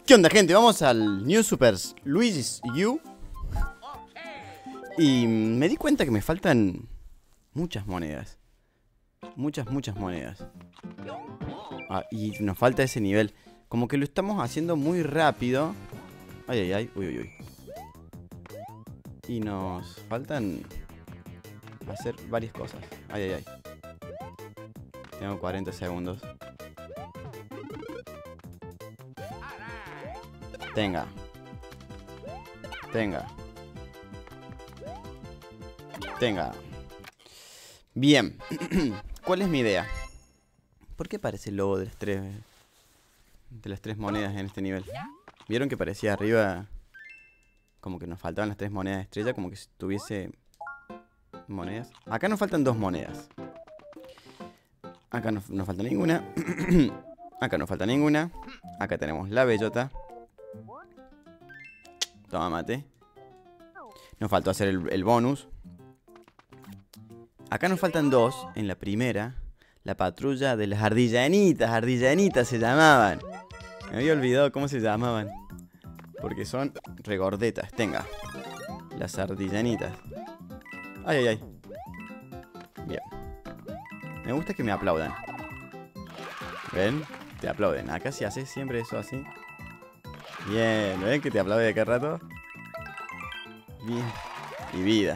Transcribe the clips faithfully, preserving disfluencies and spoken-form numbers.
¿Qué onda, gente? Vamos al New Super Luigi's U. Y me di cuenta que me faltan muchas monedas. Muchas, muchas monedas. Ah, y nos falta ese nivel. Como que lo estamos haciendo muy rápido. Ay, ay, ay. Uy, uy, uy. Y nos faltan hacer varias cosas. Ay, ay, ay. Tengo cuarenta segundos. Tenga. Tenga. Tenga. Bien. ¿Cuál es mi idea? ¿Por qué parece el logo de las tres de las tres monedas en este nivel? ¿Vieron que parecía arriba como que nos faltaban las tres monedas de estrella? Como que si tuviese monedas. Acá nos faltan dos monedas. Acá no nos falta ninguna. Acá no falta ninguna. Acá tenemos la bellota. Toma mate. Nos faltó hacer el, el bonus. Acá nos faltan dos. En la primera, la patrulla de las ardillanitas. Ardillanitas se llamaban. Me había olvidado cómo se llamaban. Porque son regordetas. Tenga. Las ardillanitas. Ay, ay, ay. Bien. Me gusta que me aplaudan. ¿Ven? Te aplauden. Acá si haces siempre eso así. Bien. ¿Ven que te aplaude de cada rato? Bien. Y vida.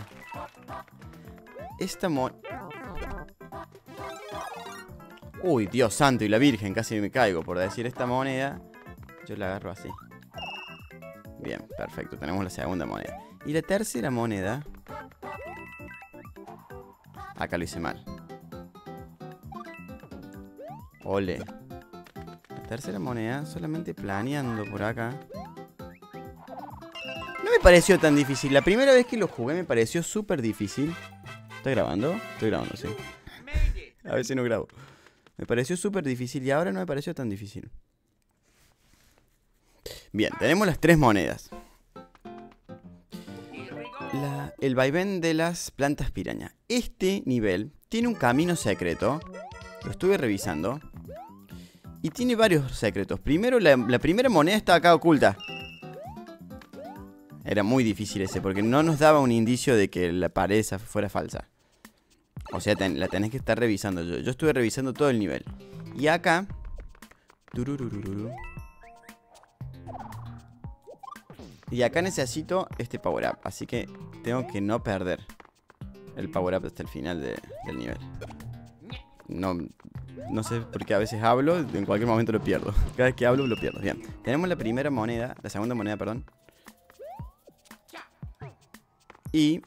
Esta mo... Uy, Dios santo y la Virgen. Casi me caigo por decir esta moneda. Yo la agarro así. Bien, perfecto. Tenemos la segunda moneda. Y la tercera moneda... Acá lo hice mal. Ole. La tercera moneda, solamente planeando por acá. No me pareció tan difícil. La primera vez que lo jugué me pareció súper difícil. ¿Está grabando? Estoy grabando, sí. A ver si no grabo. Me pareció súper difícil y ahora no me pareció tan difícil. Bien, tenemos las tres monedas. La, el vaivén de las plantas piraña. Este nivel tiene un camino secreto. Lo estuve revisando. Y tiene varios secretos. Primero, la, la primera moneda está acá oculta. Era muy difícil ese, porque no nos daba un indicio de que la pared fuera falsa. O sea, ten, la tenés que estar revisando. Yo, yo estuve revisando todo el nivel. Y acá... Y acá necesito este power up. Así que tengo que no perder el power up hasta el final de, del nivel. No, no sé por qué a veces hablo. En cualquier momento lo pierdo. Cada vez que hablo lo pierdo. Bien, tenemos la primera moneda. La segunda moneda, perdón. Y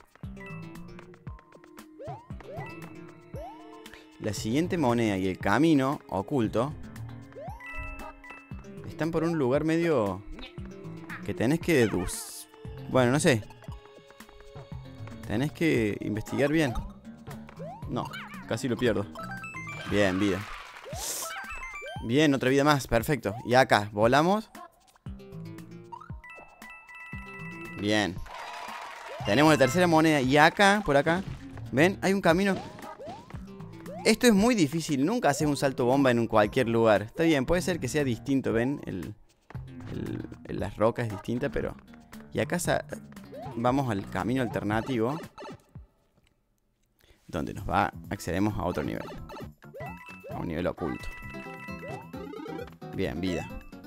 la siguiente moneda y el camino oculto están por un lugar medio que tenés que deducir. Bueno, no sé. Tenés que investigar bien. No, casi lo pierdo. Bien, vida. Bien, otra vida más, perfecto. Y acá, volamos. Bien. Tenemos la tercera moneda. Y acá, por acá, ¿ven? Hay un camino. Esto es muy difícil. Nunca haces un salto bomba en un cualquier lugar. Está bien, puede ser que sea distinto, ¿ven? El, el, el, las rocas es distinta, pero... Y acá vamos al camino alternativo, donde nos va, accedemos a otro nivel. A un nivel oculto. Bien, vida.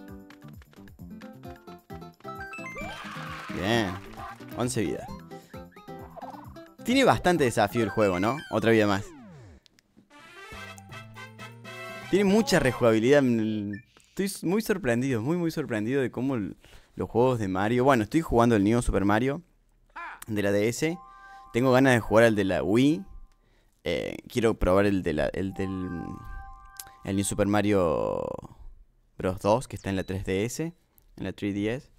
Bien. once vidas. Tiene bastante desafío el juego, ¿no? Otra vida más. Tiene mucha rejugabilidad. Estoy muy sorprendido, muy muy sorprendido de cómo el, los juegos de Mario... Bueno, estoy jugando el New Super Mario de la D S. Tengo ganas de jugar al de la Wii. Eh, quiero probar el, de la, el del... El New Super Mario Bros. dos, que está en la tres D S. En la tres D S.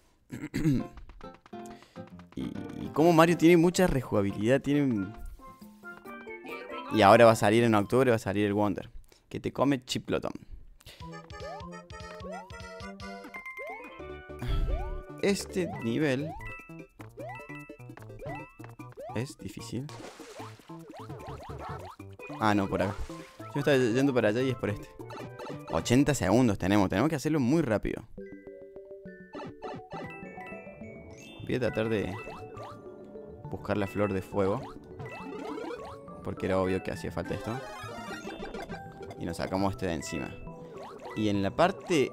Y, y como Mario tiene mucha rejugabilidad, tiene... Y ahora va a salir en octubre, va a salir el Wonder, que te come Chiploton. Este nivel es difícil. Ah, no, por acá. Yo estaba yendo para allá y es por este. ochenta segundos tenemos, tenemos que hacerlo muy rápido. Voy a tratar de buscar la flor de fuego, porque era obvio que hacía falta esto. Y nos sacamos este de encima. Y en la parte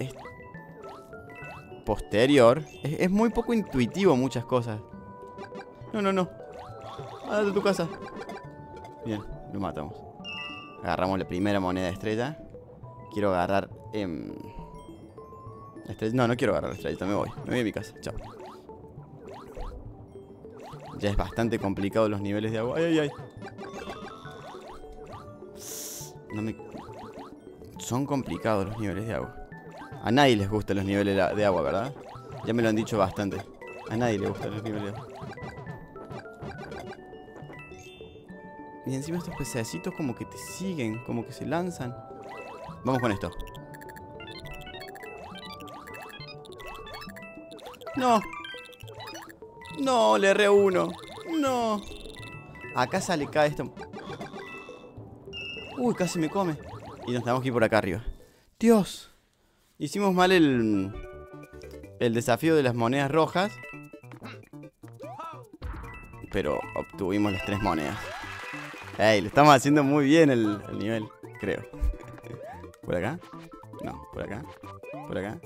posterior es, es muy poco intuitivo muchas cosas. No, no, no. Ándate a tu casa. Bien, lo matamos. Agarramos la primera moneda estrella. Quiero agarrar... Eh, la estrella. No, no quiero agarrar la estrellita, me voy. Me voy a mi casa, chao. Ya es bastante complicado los niveles de agua. Ay, ay, ay. No me... Son complicados los niveles de agua. A nadie les gustan los niveles de agua, ¿verdad? Ya me lo han dicho bastante. A nadie le gustan los niveles de agua. Y encima estos pececitos como que te siguen, como que se lanzan. Vamos con esto. No. No, le erré uno. No. Acá sale cada esto. Uy, casi me come. Y nos tenemos que ir por acá arriba. Dios. Hicimos mal el... El desafío de las monedas rojas. Pero obtuvimos las tres monedas. Ey, lo estamos haciendo muy bien el, el nivel, creo. ¿Por acá? No, por acá. Por acá.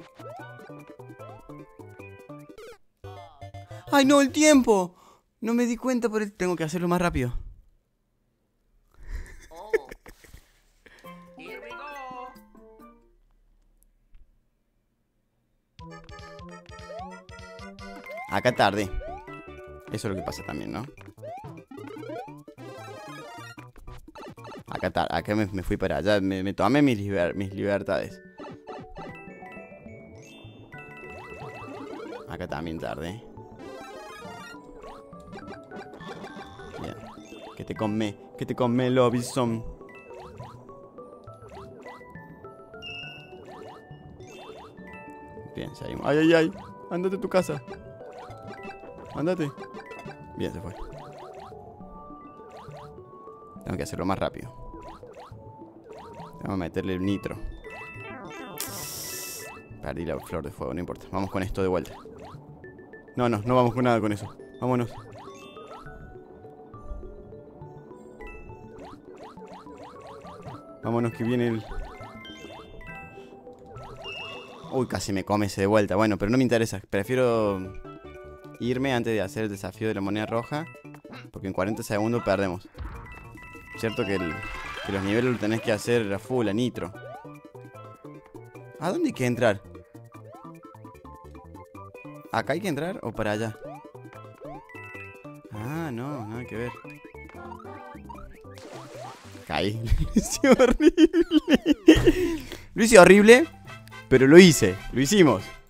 ¡Ay, no! ¡El tiempo! No me di cuenta por el... Tengo que hacerlo más rápido. Acá tardé. Eso es lo que pasa también, ¿no? Acá, acá me, me fui para allá. Me, me tomé mis, liber, mis libertades. Acá también tardé. Bien. Que te come. Que te come el Lobison. Bien, salimos. ¡Ay, ay, ay! Ándate a tu casa. Ándate. Bien, se fue. Tengo que hacerlo más rápido. Tengo que meterle el nitro. Perdí la flor de fuego, no importa. Vamos con esto de vuelta. No, no, no vamos con nada con eso. Vámonos. Vámonos que viene el... Uy, casi me come ese de vuelta. Bueno, pero no me interesa. Prefiero irme antes de hacer el desafío de la moneda roja, porque en cuarenta segundos perdemos. Cierto que, el, que los niveles lo tenés que hacer a full, a nitro. ¿A dónde hay que entrar? ¿Acá hay que entrar o para allá? Ah, no, nada que ver. Caí. Lo hice horrible. Lo hice horrible, pero lo hice. Lo hicimos.